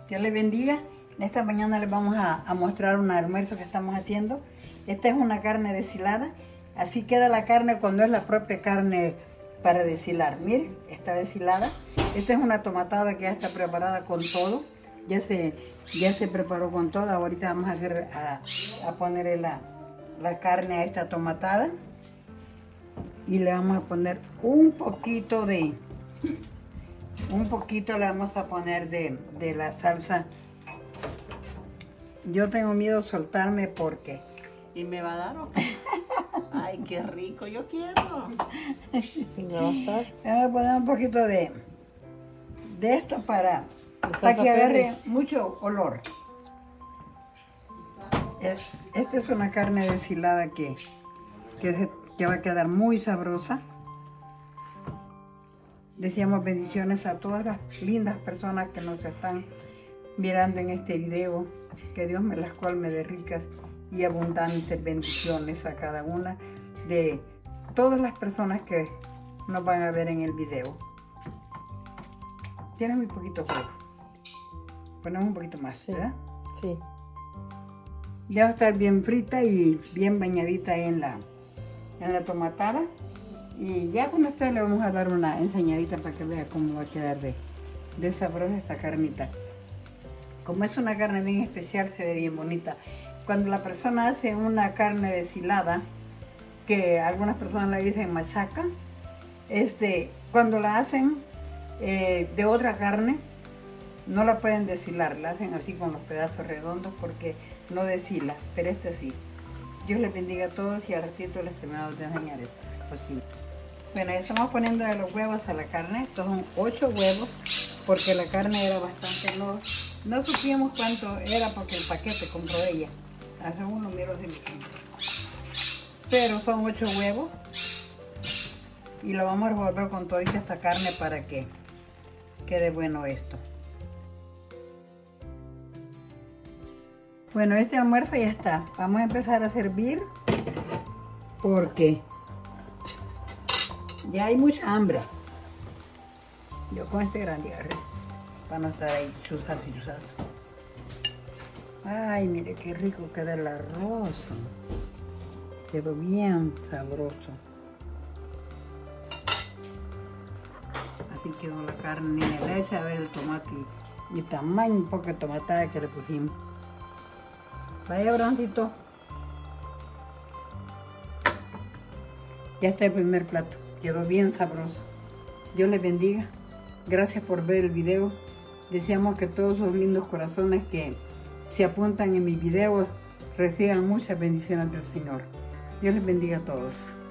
Dios les bendiga. En esta mañana les vamos a mostrar un almuerzo que estamos haciendo. Esta es una carne deshilada. Así queda la carne cuando es la propia carne para deshilar. Miren, está deshilada. Esta es una tomatada que ya está preparada con todo. Ya se preparó con todo. Ahorita vamos a ponerle la carne a esta tomatada. Y le vamos a poner un poquito le vamos a poner de la salsa. Yo tengo miedo de soltarme porque... ¿Y me va a dar o qué? Ay, qué rico, yo quiero. Vamos a poner un poquito de esto para que agarre mucho olor. Esta es una carne deshilada que va a quedar muy sabrosa. Deseamos bendiciones a todas las lindas personas que nos están mirando en este video. Que Dios me las colme de ricas y abundantes bendiciones a cada una de todas las personas que nos van a ver en el video. Tiene muy poquito fuego. Ponemos un poquito más, ¿verdad? Sí. Ya va a estar bien frita y bien bañadita en la tomatada. Y ya con esto le vamos a dar una enseñadita para que vea cómo va a quedar de sabrosa esta carnita. Como es una carne bien especial, se ve bien bonita. Cuando la persona hace una carne deshilada, que algunas personas la dicen machaca, cuando la hacen de otra carne, no la pueden deshilar, la hacen así con los pedazos redondos porque no deshila, pero sí. Dios les bendiga a todos y al ratito les terminamos de enseñar esta cocina. Bueno, ya estamos poniendo los huevos a la carne. Estos son 8 huevos porque la carne era bastante, no supimos cuánto era porque el paquete compró ella. Hace uno, miro si lo tengo. Pero son 8 huevos y lo vamos a revolver con toda esta carne para que quede bueno esto. Bueno, este almuerzo ya está. Vamos a empezar a servir porque ya hay mucha hambre. Yo con este grande agarré para no estar ahí chuzazo y chuzazo. Ay, mire qué rico queda el arroz. Quedó bien sabroso. Así quedó la carne. Le eché a ver el tomate y tamaño poco de tomatada que le pusimos. Vaya, Broncito. Ya está el primer plato. Quedó bien sabroso. Dios les bendiga. Gracias por ver el video. Deseamos que todos esos lindos corazones que se apuntan en mis videos reciban muchas bendiciones del Señor. Dios les bendiga a todos.